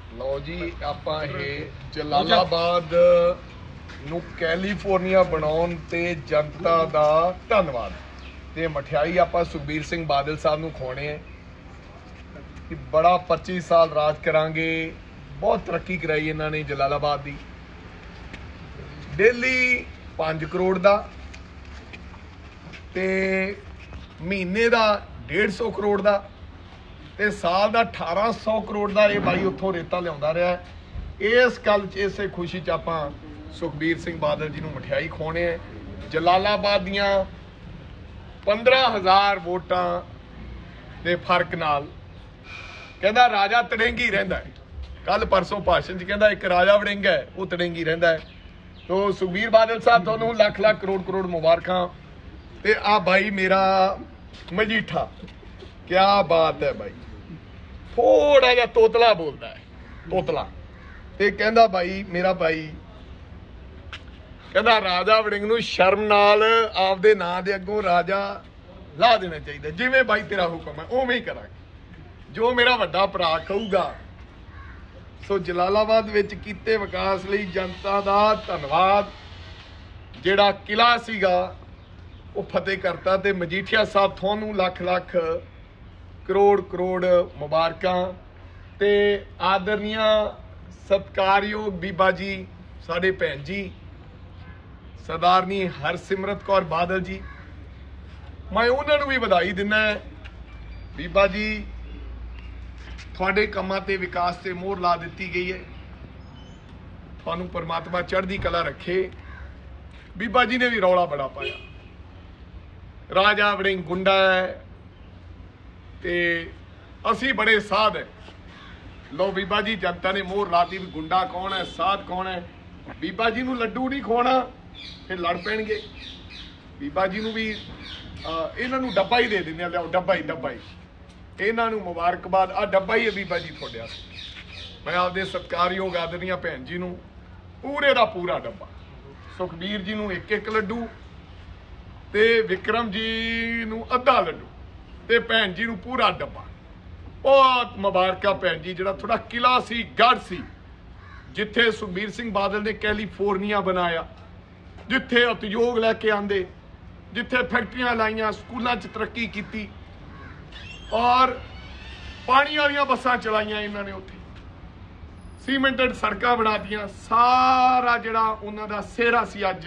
ਲਓ ਜੀ ਆਪਾਂ ਇਹ ਜਲਾਲਾਬਾਦ ਨੂੰ ਕੈਲੀਫੋਰਨੀਆ ਬਣਾਉਣ ਤੇ ਜਨਤਾ ਦਾ ਧੰਨਵਾਦ ਤੇ ਮਠਿਆਈ ਆਪਾਂ ਸੁਖਬੀਰ ਸਿੰਘ ਬਾਦਲ ਸਾਹਿਬ ਨੂੰ ਖਵਾਉਣੇ ਹੈ ਕਿ ਬੜਾ 25 ਸਾਲ ਰਾਜ ਕਰਾਂਗੇ। ਬਹੁਤ ਤਰੱਕੀ ਕਰਾਈ ਇਹਨਾਂ ਨੇ ਜਲਾਲਾਬਾਦ ਦੀ। ਡੇਲੀ 5 ਕਰੋੜ ਦਾ ਤੇ ਮਹੀਨੇ ਦਾ 150 ਕਰੋੜ ਦਾ ਤੇ ਸਾਲ ਦਾ 1800 ਕਰੋੜ ਦਾ ਇਹ ਬਾਈ ਉੱਥੋਂ ਰੇਤਾ ਲਿਆਉਂਦਾ ਰਿਹਾ। ਇਸ ਗੱਲ 'ਚ ਇਸੇ ਖੁਸ਼ੀ 'ਚ ਆਪਾਂ ਸੁਖਬੀਰ ਸਿੰਘ ਬਾਦਲ ਜੀ ਨੂੰ ਮਠਿਆਈ ਖਵਾਉਣੇ ਹੈ। ਜਲਾਲਾਬਾਦ ਦੀਆਂ 15,000 ਵੋਟਾਂ ਦੇ ਫਰਕ ਨਾਲ ਕਹਿੰਦਾ ਰਾਜਾ ਤੜੇਂਗੀ ਰਹਿੰਦਾ ਹੈ। ਕੱਲ ਪਰਸੋਂ ਭਾਸ਼ਣ 'ਚ ਕਹਿੰਦਾ ਇੱਕ ਰਾਜਾ ਵੜਿੰਗ ਹੈ ਉਹ ਤੜੇਂਗੀ ਰਹਿੰਦਾ ਹੈ। ਤੋ ਸੁਖਬੀਰ ਬਾਦਲ ਸਾਹਿਬ ਤੁਹਾਨੂੰ ਲੱਖ ਲੱਖ ਕਰੋੜ ਕਰੋੜ ਮੁਬਾਰਕਾਂ। ਤੇ ਆ ਬਾਈ ਮੇਰਾ ਮਜੀਠਾ, ਕਿਆ ਬਾਤ ਹੈ ਬਾਈ, ਥੋੜਾ ਜਿਹਾ ਤੋਤਲਾ ਬੋਲਦਾ ਹੈ, ਤੋਤਲਾ। ਤੇ ਕਹਿੰਦਾ ਬਾਈ ਮੇਰਾ ਬਾਈ ਕਹਿੰਦਾ ਰਾਜਾ ਵੜਿੰਗ ਨੂੰ ਸ਼ਰਮ ਨਾਲ ਆਪਦੇ ਨਾਂ ਦੇ ਅੱਗੋਂ ਰਾਜਾ ਲਾ ਦੇਣਾ ਚਾਹੀਦਾ। ਜਿਵੇਂ ਬਾਈ ਤੇਰਾ ਹੁਕਮ ਹੈ ਉਵੇਂ ਹੀ ਕਰਾਂਗੇ, ਜੋ ਮੇਰਾ ਵੱਡਾ ਭਰਾ ਕਹੂਗਾ। ਸੋ ਜਲਾਲਾਬਾਦ ਵਿੱਚ ਕੀਤੇ ਵਿਕਾਸ ਲਈ ਜਨਤਾ ਦਾ ਧੰਨਵਾਦ। ਜਿਹੜਾ ਕਿਲਾ ਸੀਗਾ ਉਹ ਫਤਿਹ ਕਰਤਾ ਤੇ ਮਜੀਠੀਆ ਸਾਹਿਬ ਤੁਹਾਨੂੰ ਲੱਖ ਲੱਖ ਕਰੋੜ ਕਰੋੜ ਮੁਬਾਰਕਾਂ। ਤੇ ਆਦਰਨੀਆ ਸਤਿਕਾਰਯੋਗ ਬੀਬਾ ਜੀ, ਸਾਡੇ ਭੈਣ ਜੀ ਸਰਦਾਰਨੀ ਹਰਸਿਮਰਤ ਕੌਰ ਬਾਦਲ ਜੀ, ਮੈਂ ਉਹਨਾਂ ਨੂੰ ਵੀ ਵਧਾਈ ਦਿੰਦਾ। ਬੀਬਾ ਜੀ ਤੁਹਾਡੇ ਕੰਮਾਂ ਤੇ ਵਿਕਾਸ ਤੇ ਮੋਹਰ ਲਾ ਦਿੱਤੀ ਗਈ ਹੈ, ਤੁਹਾਨੂੰ ਪਰਮਾਤਮਾ ਚੜ੍ਹਦੀ ਕਲਾ ਰੱਖੇ। ਬੀਬਾ ਜੀ ਨੇ ਵੀ ਰੌਲਾ ਬੜਾ ਪਾਇਆ, ਰਾਜਾ ਵੜਿੰਗ ਗੁੰਡਾ ਹੈ ਤੇ ਅਸੀਂ ਬੜੇ ਸਾਧ ਹੈ। ਲੋ ਬੀਬਾ ਜੀ ਜਨਤਾ ਨੇ ਮੋਹਰ ਲਾਤੀ ਵੀ ਗੁੰਡਾ ਕੌਣ ਹੈ, ਸਾਧ ਕੌਣ ਹੈ। ਬੀਬਾ ਜੀ ਨੂੰ ਲੱਡੂ ਨਹੀਂ ਖਵਾਉਣਾ ਫਿਰ ਲੜ ਪੈਣਗੇ। ਬੀਬਾ ਜੀ ਨੂੰ ਵੀ ਇਹਨਾਂ ਨੂੰ ਡੱਬਾ ਹੀ ਦੇ ਦਿੰਦੇ ਆ, ਲਿਆਓ ਡੱਬਾ ਹੀ ਇਹਨਾਂ ਨੂੰ ਮੁਬਾਰਕਬਾਦ। ਆ ਡੱਬਾ ਹੀ ਹੈ ਬੀਬਾ ਜੀ ਤੁਹਾਡੇ ਵਾਸਤੇ। ਮੈਂ ਆਪਦੇ ਸਤਿਕਾਰਯੋਗ ਆਦਰਨੀਆ ਭੈਣ ਜੀ ਨੂੰ ਪੂਰੇ ਦਾ ਪੂਰਾ ਡੱਬਾ, ਸੁਖਬੀਰ ਜੀ ਨੂੰ ਇੱਕ ਲੱਡੂ ਤੇ ਵਿਕਰਮ ਜੀ ਨੂੰ ਅੱਧਾ ਲੱਡੂ ਤੇ ਭੈਣ ਜੀ ਨੂੰ ਪੂਰਾ ਡੱਬਾ। ਬਹੁਤ ਮੁਬਾਰਕਾਂ ਭੈਣ ਜੀ। ਜਿਹੜਾ ਤੁਹਾਡਾ ਕਿਲਾ ਸੀ, ਗੜ੍ਹ ਸੀ, ਜਿੱਥੇ ਸੁਖਬੀਰ ਸਿੰਘ ਬਾਦਲ ਨੇ ਕੈਲੀਫੋਰਨੀਆ ਬਣਾਇਆ, ਜਿੱਥੇ ਉਦਯੋਗ ਲੈ ਕੇ ਆਂਦੇ, ਜਿੱਥੇ ਫੈਕਟਰੀਆਂ ਲਾਈਆਂ, ਸਕੂਲਾਂ 'ਚ ਤਰੱਕੀ ਕੀਤੀ ਔਰ ਪਾਣੀ ਵਾਲੀਆਂ ਬੱਸਾਂ ਚਲਾਈਆਂ ਇਹਨਾਂ ਨੇ, ਉੱਥੇ ਸੀਮੈਂਟਡ ਸੜਕਾਂ ਬਣਾਤੀਆਂ। ਸਾਰਾ ਜਿਹੜਾ ਉਹਨਾਂ ਦਾ ਸਿਹਰਾ ਸੀ ਅੱਜ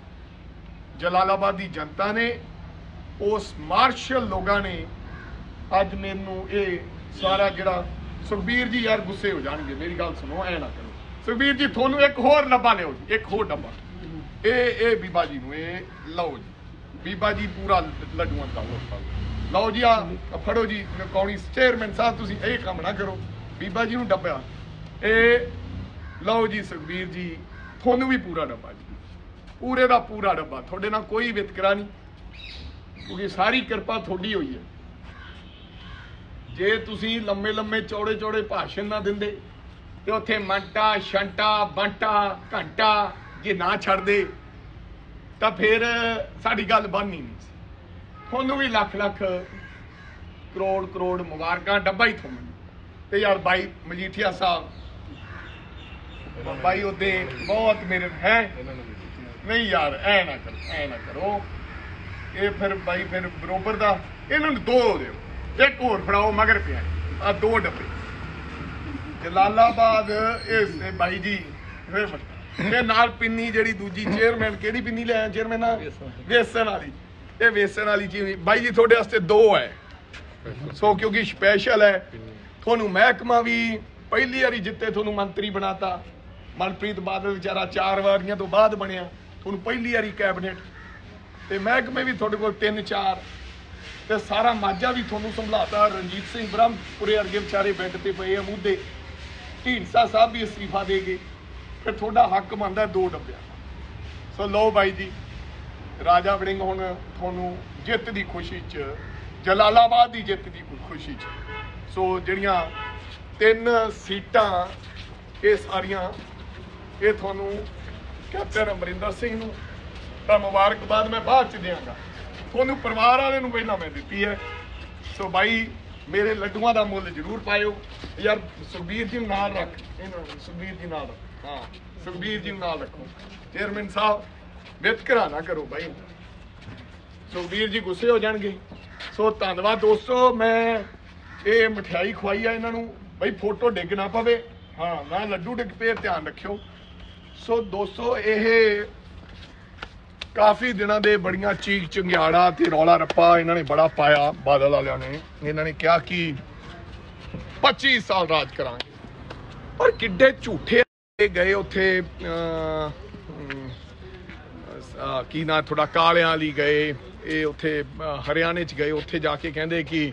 ਜਲਾਲਾਬਾਦ ਦੀ ਜਨਤਾ ਨੇ, ਉਸ ਮਾਰਸ਼ਲ ਲੋਕਾਂ ਨੇ ਅੱਜ ਮੈਨੂੰ ਇਹ ਸਾਰਾ ਜਿਹੜਾ ਸੁਖਬੀਰ ਜੀ ਯਾਰ ਗੁੱਸੇ ਹੋ ਜਾਣਗੇ, ਮੇਰੀ ਗੱਲ ਸੁਣੋ, ਐ ਨਾ ਕਰੋ। ਸੁਖਬੀਰ ਜੀ ਤੁਹਾਨੂੰ ਇੱਕ ਹੋਰ ਡੱਬਾ ਲਿਓ ਜੀ, ਇੱਕ ਹੋਰ ਡੱਬਾ ਇਹ ਬੀਬਾ ਜੀ ਨੂੰ ਇਹ ਲਓ ਜੀ। ਬੀਬਾ ਜੀ ਪੂਰਾ ਲੱਡੂਆਂ ਦਾ ਲਓ ਜੀ। ਆ ਫੜੋ ਜੀ, ਕੌਣੀ ਚੇਅਰਮੈਨ ਸਾਹਿਬ ਤੁਸੀਂ ਇਹ ਕੰਮ ਨਾ ਕਰੋ। ਬੀਬਾ ਜੀ ਨੂੰ ਡੱਬਾ ਇਹ ਲਓ ਜੀ। ਸੁਖਬੀਰ ਜੀ ਤੁਹਾਨੂੰ ਵੀ ਪੂਰਾ ਡੱਬਾ ਜੀ, ਪੂਰੇ ਦਾ ਪੂਰਾ ਡੱਬਾ। ਤੁਹਾਡੇ ਨਾਲ ਕੋਈ ਵਿਤਕਰਾ ਨਹੀਂ, ਕਿਉਂਕਿ ਸਾਰੀ ਕਿਰਪਾ ਤੁਹਾਡੀ ਹੋਈ ਹੈ। ਜੇ ਤੁਸੀਂ ਲੰਮੇ ਲੰਮੇ ਚੌੜੇ ਚੌੜੇ ਭਾਸ਼ਣ ਨਾ ਦਿੰਦੇ ਤੇ ਉੱਥੇ ਮੰਟਾ ਛੰਟਾ ਬੰਟਾ ਘੰਟਾ ਜੇ ਨਾ ਛੱਡਦੇ ਤਾਂ ਫਿਰ ਸਾਡੀ ਗੱਲ ਬਣਨੀ ਨਹੀਂ ਸੀ। ਤੁਹਾਨੂੰ ਵੀ ਲੱਖ ਲੱਖ ਕਰੋੜ ਕਰੋੜ ਮੁਬਾਰਕਾਂ। ਡੱਬਾ ਹੀ ਤੁਹਾਨੂੰ ਤੇ ਯਾਰ ਬਾਈ ਮਜੀਠੀਆ ਸਾਹਿਬ, ਬਾਈ ਉਹਦੇ ਬਹੁਤ ਮੇਰੇ ਹੈ ਨਹੀਂ ਯਾਰ, ਐ ਨਾ ਕਰੋ। ਇਹ ਫਿਰ ਬਾਈ ਫਿਰ ਬਰੋਬਰ ਦਾ ਇਹਨਾਂ ਨੂੰ 2 ਦਿਓ, ਇੱਕ ਹੋਰ ਫੜਾਓ ਮਗਰ ਪਿਆ। ਆ 2 ਡੱਬੇ ਜਲਾਲਾਬਾਦ ਇਹ ਬਾਈ ਜੀ। ਫਿਰ ਨਾਲ ਪਿੰਨੀ ਜਿਹੜੀ ਦੂਜੀ ਚੇਅਰਮੈਨ, ਕਿਹੜੀ ਪਿੰਨੀ ਲਿਆਇਆ ਚੇਅਰਮੈਨ? ਵੇਸਣ ਵਾਲੀ। ਇਹ ਵੇਸਣ ਵਾਲੀ ਚੀਜ਼ ਬਾਈ ਜੀ ਤੁਹਾਡੇ ਵਾਸਤੇ 2 ਹੈ। ਸੋ ਕਿਉਂਕਿ ਸਪੈਸ਼ਲ ਹੈ। ਤੁਹਾਨੂੰ ਮਹਿਕਮਾ ਵੀ ਪਹਿਲੀ ਵਾਰੀ ਜਿੱਤੇ ਤੁਹਾਨੂੰ ਮੰਤਰੀ ਬਣਾਤਾ। ਮਨਪ੍ਰੀਤ ਬਾਦਲ ਵਿਚਾਰਾ 4 ਵਾਰੀਆਂ ਤੋਂ ਬਾਅਦ ਬਣਿਆ, ਤੁਹਾਨੂੰ ਪਹਿਲੀ ਵਾਰੀ ਕੈਬਨਿਟ ਤੇ ਮਹਿਕਮੇ ਵੀ ਤੁਹਾਡੇ ਕੋਲ 3-4 ਤੇ ਸਾਰਾ ਮਾਝਾ ਵੀ ਤੁਹਾਨੂੰ ਸੰਭਾਲਤਾ। ਰਣਜੀਤ ਸਿੰਘ ਬ੍ਰਹਮਪੁਰੇ ਵਰਗੇ ਵਿਚਾਰੇ ਬੈੱਡ ਤੇ ਪਏ ਆ ਮੂਧੇ। ਢੀਂਡਸਾ ਸਾਹਿਬ ਵੀ ਅਸਤੀਫਾ ਦੇ ਗਏ। ਫਿਰ ਤੁਹਾਡਾ ਹੱਕ ਬਣਦਾ 2 ਡੱਬਿਆਂ। ਸੋ ਲਓ ਬਾਈ ਜੀ, ਰਾਜਾ ਵੜਿੰਗ ਹੁਣ ਤੁਹਾਨੂੰ ਜਿੱਤ ਦੀ ਖੁਸ਼ੀ 'ਚ, ਜਲਾਲਾਬਾਦ ਦੀ ਜਿੱਤ ਦੀ ਖੁਸ਼ੀ 'ਚ, ਸੋ ਜਿਹੜੀਆਂ 3 ਸੀਟਾਂ ਇਹ ਸਾਰੀਆਂ ਇਹ ਤੁਹਾਨੂੰ ਕੈਪਟਨ ਅਮਰਿੰਦਰ ਸਿੰਘ ਨੂੰ ਤਾਂ ਮੁਬਾਰਕਬਾਦ ਮੈਂ ਬਾਅਦ 'ਚ ਦਿਆਂਗਾ, ਤੁਹਾਨੂੰ ਪਰਿਵਾਰ ਵਾਲੇ ਨੂੰ ਪਹਿਲਾਂ ਮੈਂ ਦਿੱਤੀ ਹੈ। ਸੋ ਬਾਈ ਮੇਰੇ ਲੱਡੂਆਂ ਦਾ ਮੁੱਲ ਜ਼ਰੂਰ ਪਾਇਓ ਯਾਰ। ਸੁਖਬੀਰ ਜੀ ਨੂੰ ਨਾਲ ਰੱਖ, ਇਹਨਾਂ ਨੂੰ ਸੁਖਬੀਰ ਜੀ ਨਾਲ, ਹਾਂ ਸੁਖਬੀਰ ਜੀ ਨੂੰ ਨਾਲ ਰੱਖੋ। ਚੇਅਰਮੈਨ ਸਾਹਿਬ ਵਿਤਕਰਾ ਨਾ ਕਰੋ ਬਾਈ, ਸੁਖਬੀਰ ਜੀ ਗੁੱਸੇ ਹੋ ਜਾਣਗੇ। ਸੋ ਧੰਨਵਾਦ ਦੋਸਤੋ। ਮੈਂ ਇਹ ਮਠਿਆਈ ਖਵਾਈ ਆ ਇਹਨਾਂ ਨੂੰ ਬਈ, ਫੋਟੋ ਡਿੱਗ ਨਾ ਪਵੇ, ਹਾਂ ਨਾ ਲੱਡੂ ਡਿੱਗ ਪਏ, ਧਿਆਨ ਰੱਖਿਓ। ਸੋ ਦੋਸਤੋ ਇਹ ਕਾਫੀ ਦਿਨਾਂ ਦੇ ਬੜੀਆਂ ਚੀਕ ਚੰਗਿਆੜਾ ਤੇ ਰੌਲਾ ਰੱਪਾ ਇਹਨਾਂ ਨੇ ਬੜਾ ਪਾਇਆ ਬਾਦਲ ਵਾਲਿਆਂ ਨੇ। ਇਹਨਾਂ ਨੇ ਕਿਹਾ ਕਿ 25 ਸਾਲ ਰਾਜ ਕਰਾਂਗੇ, ਪਰ ਕਿੱਡੇ ਝੂਠੇ ਗਏ ਉੱਥੇ। ਕੀ ਨਾ ਥੋੜਾ ਕਾਲਿਆਂ ਲਈ ਗਏ, ਇਹ ਉੱਥੇ ਹਰਿਆਣੇ 'ਚ ਗਏ, ਉੱਥੇ ਜਾ ਕੇ ਕਹਿੰਦੇ ਕਿ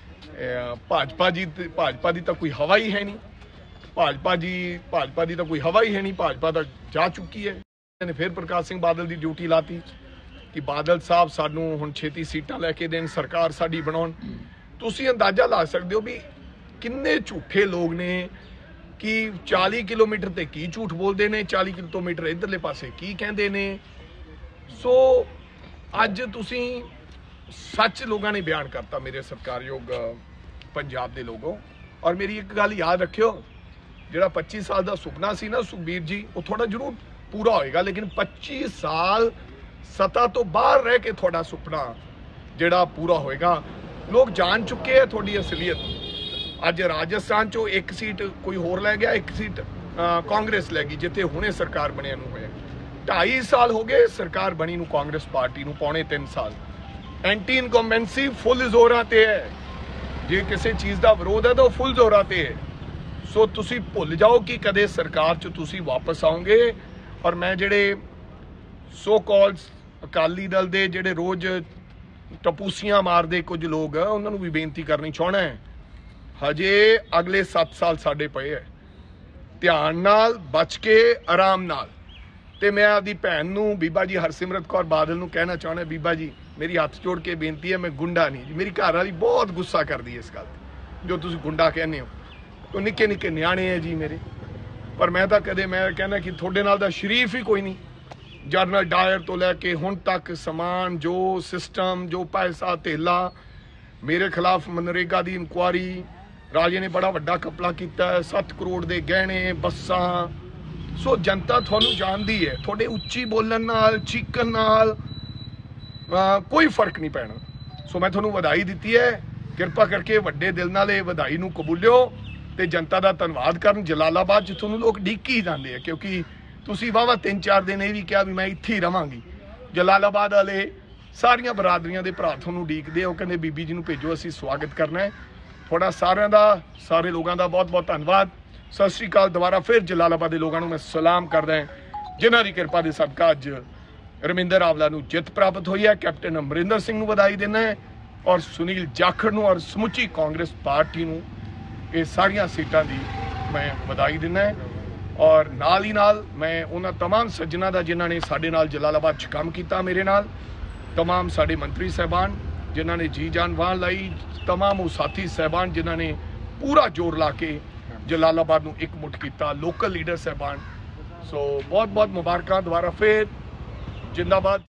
ਭਾਜਪਾ ਦੀ ਤਾਂ ਕੋਈ ਹਵਾ ਹੀ ਹੈ ਨਹੀਂ, ਭਾਜਪਾ ਦੀ ਤਾਂ ਕੋਈ ਹਵਾ ਹੀ ਹੈ ਨਹੀਂ, ਭਾਜਪਾ ਤਾਂ ਜਾ ਚੁੱਕੀ ਹੈ। ਨੇ ਫਿਰ ਪ੍ਰਕਾਸ਼ ਸਿੰਘ ਬਾਦਲ ਦੀ ਡਿਊਟੀ ਲਾਤੀ ਕਿ ਬਾਦਲ ਸਾਹਿਬ ਸਾਨੂੰ ਹੁਣ ਛੇਤੀ ਸੀਟਾਂ ਲੈ ਕੇ ਦੇਣ, ਸਰਕਾਰ ਸਾਡੀ ਬਣਾਉਣ। ਤੁਸੀਂ ਅੰਦਾਜ਼ਾ ਲਾ ਸਕਦੇ ਹੋ ਵੀ ਕਿੰਨੇ ਝੂਠੇ ਲੋਕ ਨੇ ਕਿ 40 ਕਿਲੋਮੀਟਰ ਤੇ ਕੀ ਝੂਠ ਬੋਲਦੇ ਨੇ, 40 ਕਿਲੋਮੀਟਰ ਇੱਧਰਲੇ ਪਾਸੇ ਕੀ ਕਹਿੰਦੇ ਨੇ। ਸੋ ਅੱਜ ਤੁਸੀਂ ਸੱਚ ਲੋਕਾਂ ਨੇ ਬਿਆਨ ਕਰਤਾ ਮੇਰੇ ਸਤਿਕਾਰਯੋਗ ਪੰਜਾਬ ਦੇ ਲੋਗੋ। ਔਰ ਮੇਰੀ ਇੱਕ ਗੱਲ ਯਾਦ ਰੱਖਿਓ, ਜਿਹੜਾ 25 ਸਾਲ ਦਾ ਸੁਪਨਾ ਸੀ ਨਾ ਸੁਖਬੀਰ ਜੀ, ਉਹ ਥੋੜਾ ਜ਼ਰੂਰ ਪੂਰਾ ਹੋਏਗਾ, ਲੇਕਿਨ 25 ਸਾਲ ਸੱਤਾ ਤੋਂ ਬਾਹਰ ਰਹਿ ਕੇ ਤੁਹਾਡਾ ਸੁਪਨਾ ਜਿਹੜਾ ਪੂਰਾ ਹੋਏਗਾ। ਲੋਕ ਜਾਣ ਚੁੱਕੇ ਆ ਤੁਹਾਡੀ ਅਸਲੀਅਤ। ਅੱਜ ਰਾਜਸਥਾਨ ਚੋਂ ਇੱਕ ਸੀਟ ਕੋਈ ਹੋਰ ਲੈ ਗਿਆ, ਇੱਕ ਸੀਟ ਕਾਂਗਰਸ ਲੈ ਗਈ, ਜਿੱਥੇ ਹੁਣੇ ਸਰਕਾਰ ਬਣਿਆ ਨੂੰ ਹੋਇਆ 2.5 ਸਾਲ ਹੋ ਗਏ ਸਰਕਾਰ ਬਣੀ ਨੂੰ, ਕਾਂਗਰਸ ਪਾਰਟੀ ਨੂੰ ਪੌਣੇ 3 ਸਾਲ। ਐਂਟੀ ਇਨਕੰਬੈਂਸੀ ਫੁੱਲ ਜ਼ੋਰਾਂ ਤੇ ਹੈ, ਜੇ ਕਿਸੇ ਚੀਜ਼ ਦਾ ਵਿਰੋਧ ਹੈ ਤਾਂ ਉਹ ਫੁੱਲ ਜ਼ੋਰਾਂ ਤੇ ਹੈ। ਸੋ ਤੁਸੀਂ ਭੁੱਲ ਜਾਓ ਕਿ ਕਦੇ ਸਰਕਾਰ 'ਚ ਤੁਸੀਂ ਵਾਪਸ ਆਓਗੇ। ਔਰ ਮੈਂ ਜਿਹੜੇ ਸੋ ਕਾਲਸ ਅਕਾਲੀ ਦਲ ਦੇ ਜਿਹੜੇ ਰੋਜ਼ ਟਪੂਸੀਆਂ ਮਾਰਦੇ ਕੁਝ ਲੋਕ ਆ, ਉਹਨਾਂ ਨੂੰ ਵੀ ਬੇਨਤੀ ਕਰਨੀ ਚਾਹਣਾ ਹੈ, ਹਜੇ ਅਗਲੇ 7 ਸਾਲ ਸਾਡੇ ਪਏ ਹੈ, ਧਿਆਨ ਨਾਲ ਬਚ ਕੇ ਆਰਾਮ ਨਾਲ। ਤੇ ਮੈਂ ਆਪਦੀ ਭੈਣ ਨੂੰ ਬੀਬਾ ਜੀ ਹਰਸਿਮਰਤ ਕੌਰ ਬਾਦਲ ਨੂੰ ਕਹਿਣਾ ਚਾਹੁੰਦਾ, ਬੀਬਾ ਜੀ ਮੇਰੀ ਹੱਥ ਜੋੜ ਕੇ ਬੇਨਤੀ ਹੈ, ਮੈਂ ਗੁੰਡਾ ਨਹੀਂ ਜੀ। ਮੇਰੀ ਘਰ ਵਾਲੀ ਬਹੁਤ ਗੁੱਸਾ ਕਰਦੀ ਹੈ ਇਸ ਗੱਲ ਤੇ, ਜੋ ਤੁਸੀਂ ਗੁੰਡਾ ਕਹਿੰਦੇ ਹੋ। ਉਹ ਨਿੱਕੇ ਨਿੱਕੇ ਨਿਆਣੇ ਹੈ ਜੀ ਮੇਰੇ, ਪਰ ਮੈਂ ਤਾਂ ਕਦੇ ਮੈਂ ਕਹਿੰਦਾ ਕਿ ਤੁਹਾਡੇ ਨਾਲ ਦਾ ਸ਼ਰੀਫ ਹੀ ਕੋਈ ਨਹੀਂ। ਜਨਰਲ ਡਾਇਰ ਤੋਂ ਲੈ ਕੇ ਹੁਣ ਤੱਕ ਸਮਾਨ, ਜੋ ਸਿਸਟਮ, ਜੋ ਪੈਸਾ ਧੇਲਾ, ਮੇਰੇ ਖਿਲਾਫ ਮਨਰੇਗਾ ਦੀ ਇਨਕੁਆਰੀ, ਰਾਜੇ ਨੇ ਬੜਾ ਵੱਡਾ ਕਪਲਾ ਕੀਤਾ, 7 ਕਰੋੜ ਦੇ ਗਹਿਣੇ, ਬੱਸਾਂ। ਸੋ ਜਨਤਾ ਤੁਹਾਨੂੰ ਜਾਣਦੀ ਹੈ, ਤੁਹਾਡੇ ਉੱਚੀ ਬੋਲਣ ਨਾਲ, ਚੀਕਣ ਨਾਲ ਕੋਈ ਫਰਕ ਨਹੀਂ ਪੈਣਾ। ਸੋ ਮੈਂ ਤੁਹਾਨੂੰ ਵਧਾਈ ਦਿੱਤੀ ਹੈ, ਕਿਰਪਾ ਕਰਕੇ ਵੱਡੇ ਦਿਲ ਨਾਲ ਇਹ ਵਧਾਈ ਨੂੰ ਕਬੂਲਿਓ ਤੇ ਜਨਤਾ ਦਾ ਧੰਨਵਾਦ ਕਰਨ। ਜਲਾਲਾਬਾਦ 'ਚ ਤੁਹਾਨੂੰ ਲੋਕ ਡੀਕੀ ਜਾਂਦੇ ਆ, ਕਿਉਂਕਿ ਤੁਸੀਂ ਵਾਹਵਾ 3-4 ਦਿਨ ਇਹ ਵੀ ਕਿਹਾ ਵੀ ਮੈਂ ਇੱਥੇ ਹੀ ਰਵਾਂਗੀ। ਜਲਾਲਾਬਾਦ ਵਾਲੇ ਸਾਰੀਆਂ ਬਰਾਦਰੀਆਂ ਦੇ ਭਰਾ ਤੁਹਾਨੂੰ ਡੀਕਦੇ, ਉਹ ਕਹਿੰਦੇ ਬੀਬੀ ਜੀ ਨੂੰ ਭੇਜੋ, ਅਸੀਂ ਸਵਾਗਤ ਕਰਨਾ ਹੈ ਤੁਹਾਡਾ ਸਾਰਿਆਂ ਦਾ, ਸਾਰੇ ਲੋਕਾਂ ਦਾ ਬਹੁਤ ਬਹੁਤ ਧੰਨਵਾਦ। ਸਤਿ ਸ਼੍ਰੀ ਅਕਾਲ। ਦੁਬਾਰਾ ਫਿਰ ਜਲਾਲਾਬਾਦ ਦੇ ਲੋਕਾਂ ਨੂੰ ਮੈਂ ਸਲਾਮ ਕਰਦਾ, ਜਿਨ੍ਹਾਂ ਦੀ ਕਿਰਪਾ ਦੇ ਸਦਕਾ ਅੱਜ ਰਮਿੰਦਰ ਆਵਲਾ ਨੂੰ ਜਿੱਤ ਪ੍ਰਾਪਤ ਹੋਈ ਹੈ। ਕੈਪਟਨ ਅਮਰਿੰਦਰ ਸਿੰਘ ਨੂੰ ਵਧਾਈ ਦਿੰਦਾ ਹੈ, ਔਰ ਸੁਨੀਲ ਜਾਖੜ ਨੂੰ ਔਰ ਸਮੁੱਚੀ ਕਾਂਗਰਸ ਪਾਰਟੀ ਨੂੰ ਇਹ ਸਾਰੀਆਂ ਸੀਟਾਂ ਦੀ ਮੈਂ ਵਧਾਈ ਦਿੰਦਾ ਹੈ। ਔਰ ਨਾਲ ਹੀ ਨਾਲ ਮੈਂ ਉਹਨਾਂ तमाम ਸੱਜਣਾਂ ਦਾ ਜਿਨ੍ਹਾਂ ਨੇ ਸਾਡੇ ਨਾਲ ਜਲਾਲਾਬਾਦ 'ਚ ਕੰਮ ਕੀਤਾ, ਮੇਰੇ ਨਾਲ तमाम ਸਾਡੇ ਮੰਤਰੀ ਸਾਹਿਬਾਨ ਜਿਨ੍ਹਾਂ ਨੇ ਜੀ ਜਾਨ ਵਾਹਨ ਲਾਈ, तमाम ਉਹ ਸਾਥੀ ਸਾਹਿਬਾਨ ਜਿਨ੍ਹਾਂ ਨੇ ਪੂਰਾ ਜ਼ੋਰ ਲਾ ਕੇ ਜਲਾਲਾਬਾਦ ਨੂੰ ਇਕਮੁੱਠ ਕੀਤਾ, ਲੋਕਲ ਲੀਡਰ ਸਾਹਿਬਾਨ। ਸੋ ਬਹੁਤ ਬਹੁਤ ਮੁਬਾਰਕਾਂ ਦੁਬਾਰਾ ਫਿਰ। ਜਿੰਦਾਬਾਦ।